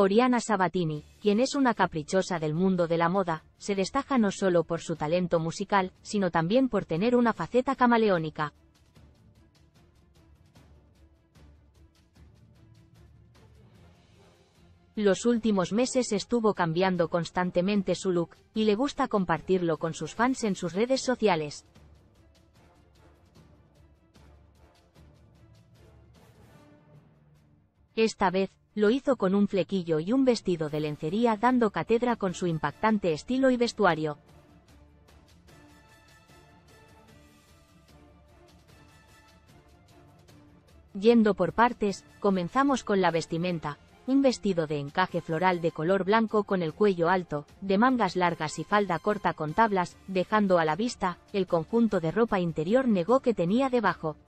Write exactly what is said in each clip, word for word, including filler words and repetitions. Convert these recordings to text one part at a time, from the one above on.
Oriana Sabatini, quien es una caprichosa del mundo de la moda, se destaca no solo por su talento musical, sino también por tener una faceta camaleónica. Los últimos meses estuvo cambiando constantemente su look, y le gusta compartirlo con sus fans en sus redes sociales. Esta vez, lo hizo con un flequillo y un vestido de lencería dando cátedra con su impactante estilo y vestuario. Yendo por partes, comenzamos con la vestimenta. Un vestido de encaje floral de color blanco con el cuello alto, de mangas largas y falda corta con tablas, dejando a la vista el conjunto de ropa interior negó que tenía debajo.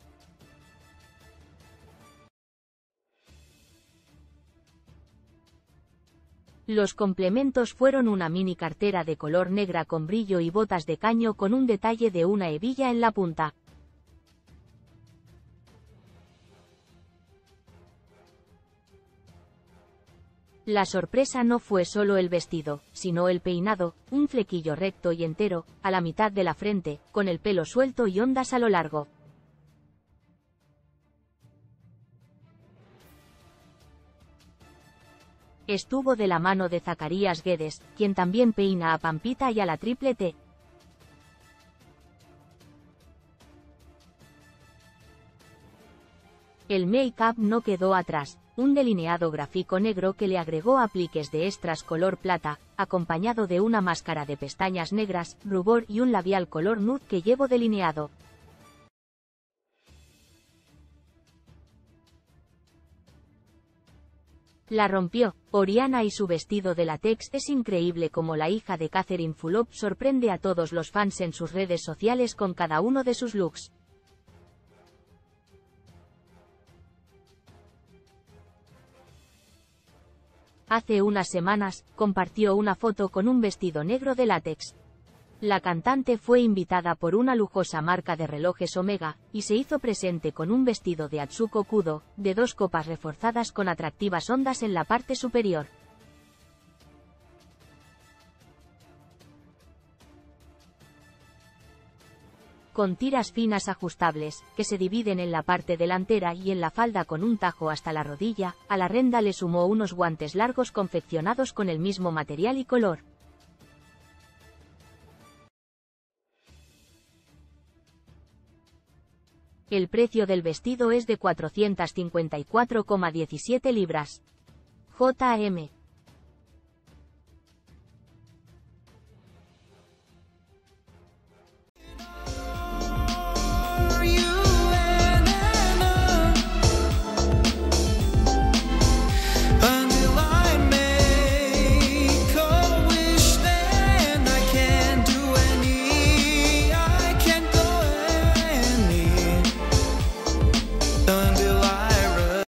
Los complementos fueron una mini cartera de color negra con brillo y botas de caño con un detalle de una hebilla en la punta. La sorpresa no fue solo el vestido, sino el peinado, un flequillo recto y entero, a la mitad de la frente, con el pelo suelto y ondas a lo largo. Estuvo de la mano de Zacarías Guedes, quien también peina a Pampita y a la Triple T. El make-up no quedó atrás, un delineado gráfico negro que le agregó apliques de extras color plata, acompañado de una máscara de pestañas negras, rubor y un labial color nude que llevo delineado. La rompió. Oriana y su vestido de látex es increíble como la hija de Catherine Fulop sorprende a todos los fans en sus redes sociales con cada uno de sus looks. Hace unas semanas, compartió una foto con un vestido negro de látex. La cantante fue invitada por una lujosa marca de relojes Omega, y se hizo presente con un vestido de Atsuko Kudo, de dos copas reforzadas con atractivas ondas en la parte superior. Con tiras finas ajustables, que se dividen en la parte delantera y en la falda con un tajo hasta la rodilla, a la renda le sumó unos guantes largos confeccionados con el mismo material y color. El precio del vestido es de cuatrocientas cincuenta y cuatro coma diecisiete libras. J M